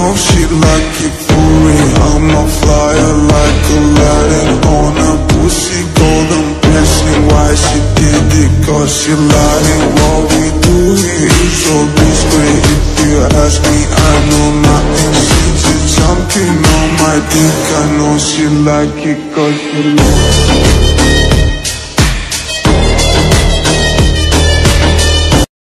know she like it for real. I'm a flyer like Aladdin on a pussy golden blessing. Why she did it? Cause she lying. What we do here is so discreet. If you ask me, I know nothing. She's just jumping on my dick. I know she like it cause she like it.